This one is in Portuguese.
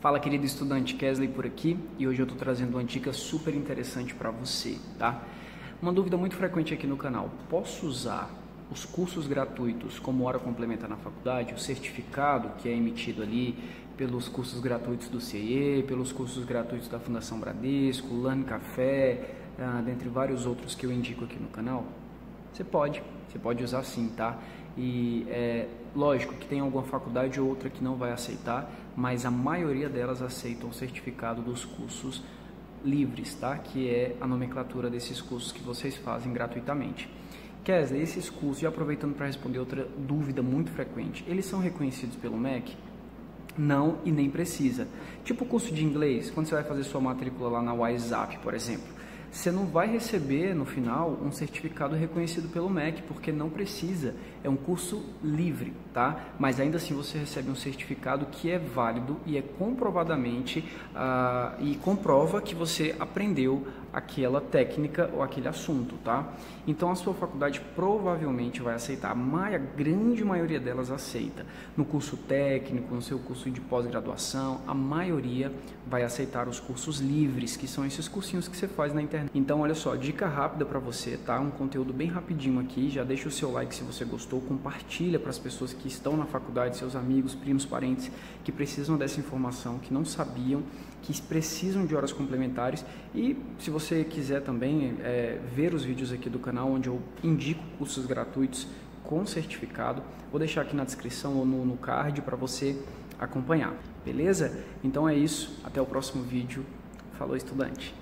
Fala, querido estudante, Kesley por aqui, e hoje eu estou trazendo uma dica super interessante para você, tá? Uma dúvida muito frequente aqui no canal: posso usar os cursos gratuitos como hora complementar na faculdade, o certificado que é emitido ali pelos cursos gratuitos do CIE, pelos cursos gratuitos da Fundação Bradesco, Learn Café, dentre vários outros que eu indico aqui no canal? Você pode usar sim, tá? E é lógico que tem alguma faculdade ou outra que não vai aceitar, mas a maioria delas aceitam o certificado dos cursos livres, tá? Que é a nomenclatura desses cursos que vocês fazem gratuitamente. Kesley, esses cursos, e aproveitando para responder outra dúvida muito frequente, eles são reconhecidos pelo MEC? Não, e nem precisa. Tipo o curso de inglês, quando você vai fazer sua matrícula lá na WhatsApp, por exemplo, você não vai receber no final um certificado reconhecido pelo MEC, porque não precisa, é um curso livre, tá? Mas ainda assim você recebe um certificado que é válido e é comprovadamente e comprova que você aprendeu aquela técnica ou aquele assunto, tá? Então a sua faculdade provavelmente vai aceitar, a grande maioria delas aceita. No curso técnico, no seu curso de pós-graduação, a maioria vai aceitar os cursos livres, que são esses cursinhos que você faz na internet. Então, olha só, dica rápida para você, tá? Um conteúdo bem rapidinho aqui. Já deixa o seu like se você gostou, compartilha para as pessoas que estão na faculdade, seus amigos, primos, parentes, que precisam dessa informação, que não sabiam, que precisam de horas complementares. E se você quiser também ver os vídeos aqui do canal, onde eu indico cursos gratuitos com certificado, vou deixar aqui na descrição ou no card para você acompanhar, beleza? Então é isso, até o próximo vídeo. Falou, estudante!